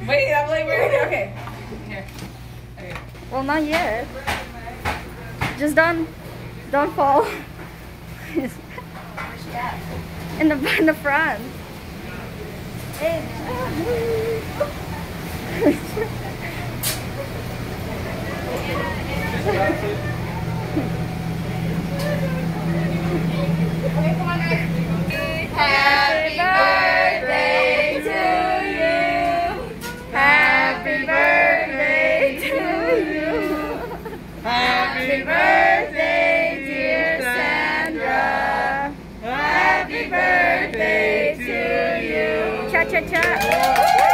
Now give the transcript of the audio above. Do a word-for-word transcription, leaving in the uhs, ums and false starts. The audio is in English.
Wait, I'm like, wait, okay. Here. Okay. Well, not yet. Just don't, don't fall. Where's she at? In the in the front. Hey. Okay, come on, guys. Happy birthday to you. Happy birthday to you. Happy birthday, dear Sandra. Happy birthday to you. Cha cha cha.